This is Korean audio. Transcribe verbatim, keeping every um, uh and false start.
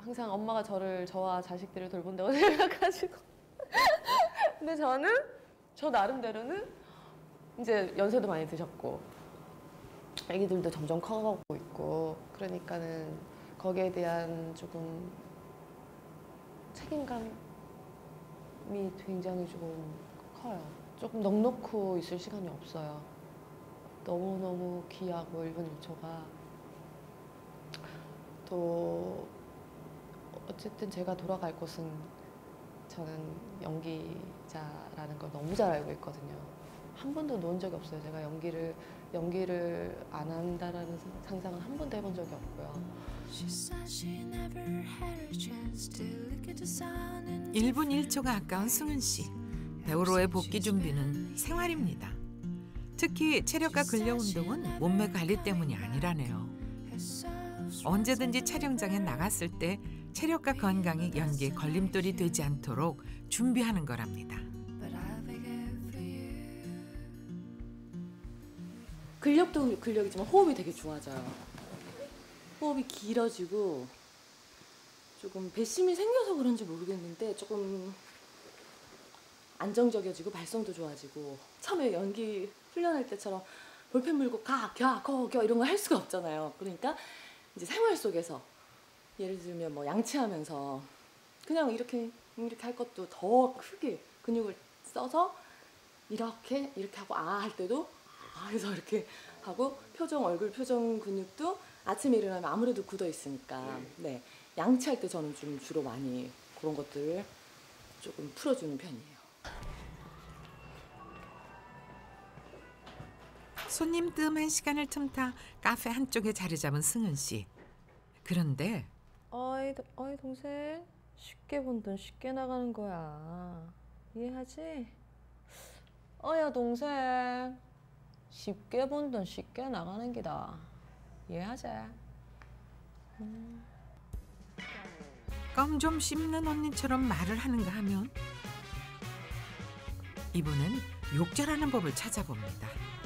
항상 엄마가 저를 저와 자식들을 돌본다고 생각하시고 근데 저는 저 나름대로는 이제 연세도 많이 드셨고 애기들도 점점 커가고 있고 그러니까는 거기에 대한 조금 책임감이 굉장히 조금 커요. 조금 넉넉고 있을 시간이 없어요. 너무너무 귀하고 일 분 일 초가 또 어쨌든 제가 돌아갈 곳은 저는 연기자라는 걸 너무 잘 알고 있거든요. 한 번도 놓은 적이 없어요. 제가 연기를 연기를 안 한다라는 상상은 한 번도 해본 적이 없고요. 일 분 일 초가 아까운 승은 씨. 배우로의 복귀 준비는 생활입니다. 특히 체력과 근력 운동은 몸매 관리 때문이 아니라네요. 언제든지 촬영장에 나갔을 때 체력과 건강이 연기에 걸림돌이 되지 않도록 준비하는 거랍니다. 근력도 근력이지만 호흡이 되게 좋아져요. 호흡이 길어지고 조금 배심이 생겨서 그런지 모르겠는데 조금 안정적이어지고 발성도 좋아지고 처음에 연기 훈련할 때처럼 볼펜 물고 가, 겨, 거, 겨 이런 거 할 수가 없잖아요. 그러니까 이제 생활 속에서 예를 들면 뭐 양치하면서 그냥 이렇게 이렇게 할 것도 더 크게 근육을 써서 이렇게 이렇게 하고 아 할 때도 아 해서 이렇게 하고 표정 얼굴 표정 근육도 아침에 일어나면 아무래도 굳어 있으니까 네 양치할 때 저는 좀 주로 많이 그런 것들을 조금 풀어주는 편이에요. 손님 뜸한 시간을 틈타 카페 한쪽에 자리 잡은 승은 씨. 그런데 어이, 어이 동생 쉽게 본 돈 쉽게 나가는 거야. 이해하지? 어야 동생 쉽게 본 돈 쉽게 나가는 기다. 이해하지? 음. 껌 좀 씹는 언니처럼 말을 하는가 하면 이분은 욕절하는 법을 찾아봅니다.